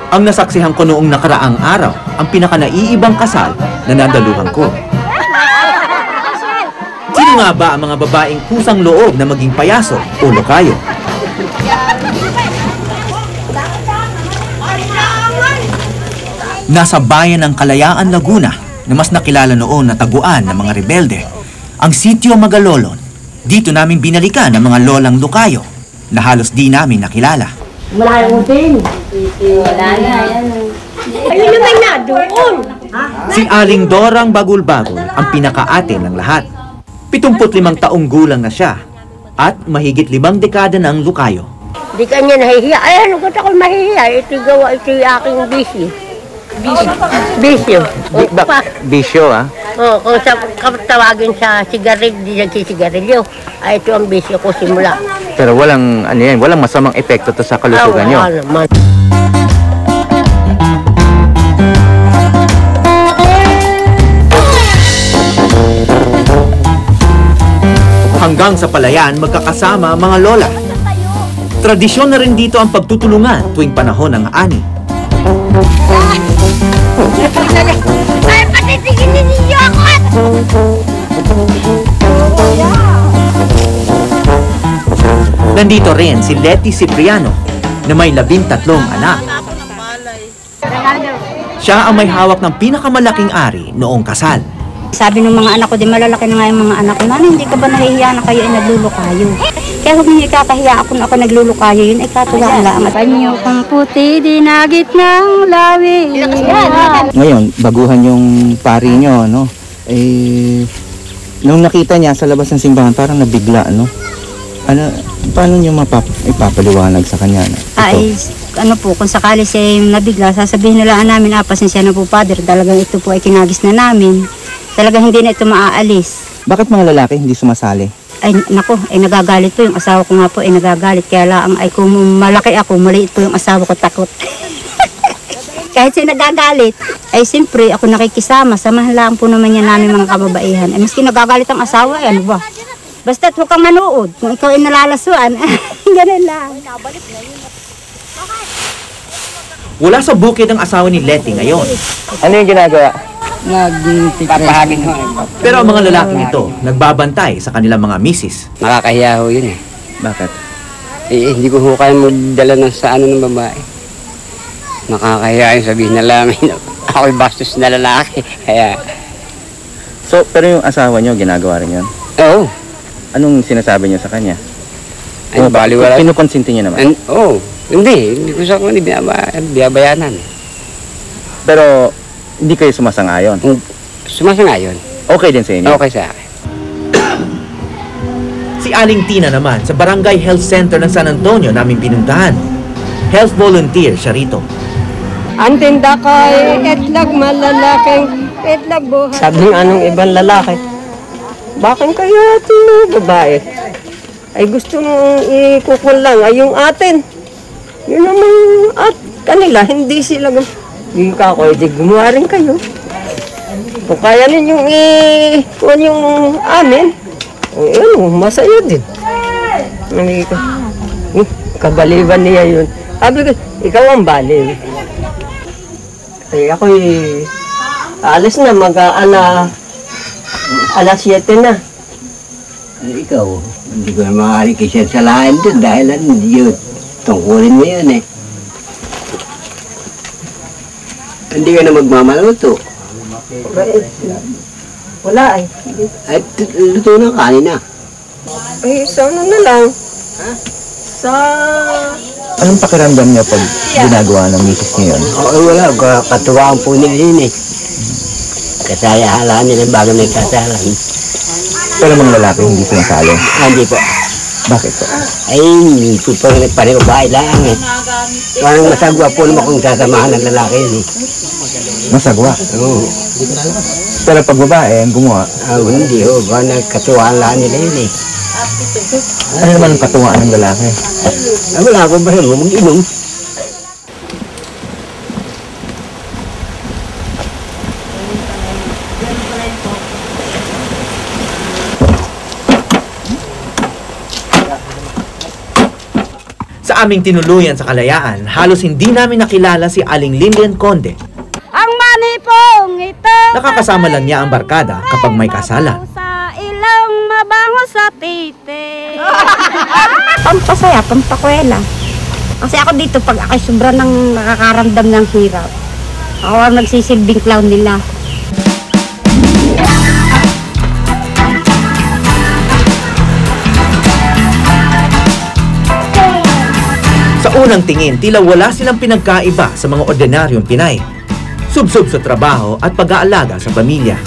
Ang nasaksihan ko noong nakaraang araw, ang pinakanaiibang kasal na nadaluhan ko. Sino nga ba ang mga babaeng kusang loob na maging payaso o lokayo? Nasa bayan ng Kalayaan, Laguna, na mas nakilala noon na taguan ng mga rebelde, ang Sitio Magalolon. Dito namin binalikan ang mga lolang lokayo na halos di namin nakilala. Wala yung utin. Wala na, yan. Ayun naman na, doon. Si Aling Dorang Bagul-Bagul ang pinakaate ng lahat. 75 taong gulang na siya at mahigit 5 dekada na ang lukayo. Di ka niya nahihiya. Ay, ano ba't ako mahihiya? Ito gawa, ito yung aking bisyo. Bisyo. Bisyo, ah? Oo, kung tawagin sa sigarilyo, di nagsisigarilyo. Ay, ito ang bisyo ko simula. Pero walang, ano yan, walang masamang epekto to sa kalusugan nyo. Wala naman. Hanggang sa palayan, magkakasama ang mga lola. Tradisyon na rin dito ang pagtutulungan tuwing panahon ng ani. Ay, patitiginin ninyo ako! Nandito rin si Letty Cipriano na may 13 anak. Siya ang may hawak ng pinakamalaking ari noong kasal. Sabi ng mga anak ko, di malalaki na nga yung mga anak ko, Nana, hindi ka ba nahihiya na kayo ay naglulukayo? Kaya huwag niyo ikakahiya ako na ako naglulukayo, yun ay katuwaan lang. Panyo kang puti, dinagit ng lawi. Ngayon, baguhan yung pari nyo, no? Eh, nung nakita niya sa labas ng simbahan, parang nabigla, no? Ano, paano nyo ipapaliwanag sa kanya? No? Ay, ano po, kung sakali siya nabigla, sasabihin nila namin, pasensya na po, Father, talagang ito po ay kinagis na namin. Talagang hindi na ito maaalis. Bakit mga lalaki hindi sumasali? Ay, nako, ay nagagalit po. Yung asawa ko nga po ay nagagalit. Kaya lang, ay kung malaki ako, maliit po yung asawa ko, takot. Kahit siya nagagalit, ay siyempre ako nakikisama. Samahan lang po naman yan namin mga kababaihan. Ay, maski nagagalit ang asawa, ay ano ba? Basta't huwag kang manood. Kung ikaw ay nalalasuan, ganun lang. Wala sa bukid ang asawa ni Letty ngayon. Ano yung ginagawa? Papahagin ho. Pero ang mga lalaking ito, nagbabantay sa kanilang mga misis. Nakakahiya ho yun eh. Bakit? Eh, hindi ko ho kaya magdala ng sa ano ng babae. Nakakahiya yung sabihin na lang, ako'y bastos na lalaki. Kaya, So, pero yung asawa nyo, ginagawa rin yun? oo. Anong sinasabi nyo sa kanya? Ay, baliwala. Kinukonsinti nyo naman? Oo. Hindi ko sa kanya binabayanan. Pero, hindi kayo sumasangayon? Sumasangayon. Okay din sa inyo? Okay sa akin. Si Aling Tina naman sa Barangay Health Center ng San Antonio namin pinuntahan. Health volunteer siya rito. Ang tinda ko ay etlag malalaking etlag buhay. Sabi ng anong ibang lalaki, bakit kaya ating mga babae? Ay gusto mong ikukul lang ay yung atin. Yun naman at kanila, hindi sila hindi ka ako, hindi gumawa rin kayo. Kung kaya ninyong kung yung amin, ayun, masaya din. Kabaliban niya yun. Sabi ko, ikaw ang baliw. Ay ako'y alis na, alas 7 na. Ikaw, hindi ko na maaari kasi sa lahat doon dahil yun, tungkulin mo yun eh. Hindi ka na magmamaluto. Wala ay. Ay, luto na kanina. Ay, sana na lang. Ha? Sa... Anong pakiramdam niya pag ginagawa ng misis niyo yun? Oo, wala. Katuwaan po niya yun eh. Kasayahalaan niya ng bago may kasayahan. Pero mga lalaki hindi sumasali? Hindi po. Bakit po? Ay, hindi po pareho bahay lang eh. Parang masagwa po naman kung sasamahan ng lalaki yun eh. Masagwa? Oo. Pero pag babae, ang gumawa, Hindi ho. Katuwaan lang nila yun eh. ano naman ang katuwaan ng lalaki? Wala akong basta mag-inom. Sa Sa aming tinuluyan sa Kalayaan, halos hindi namin nakilala si Aling Lilian Conde. Ang manipong ito Nakakasama lang niya ang barkada kapag may kasalan. sa ilang mabango sa tite. Pampasaya, pampakwela. Kasi ako dito, pag ako'y sobra nang nakakaramdam ng hirap, ako ang nagsisilbing clown nila. Sa unang tingin, tila wala silang pinagkaiba sa mga ordinaryong Pinay. Subsob sa trabaho at pag-aalaga sa pamilya.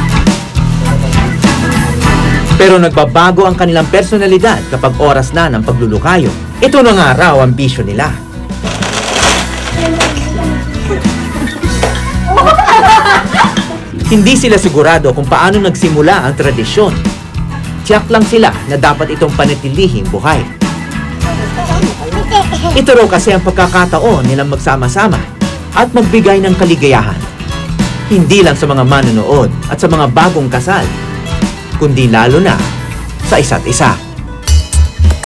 Pero nagbabago ang kanilang personalidad kapag oras na ng paglulukayo. Ito na nga raw ang bisyo nila. Hindi sila sigurado kung paano nagsimula ang tradisyon. Tiyak lang sila na dapat itong panatilihing buhay. Ito raw kasi ang pagkakataon nilang magsama-sama at magbigay ng kaligayahan. Hindi lang sa mga manonood at sa mga bagong kasal, kundi lalo na sa isa't isa.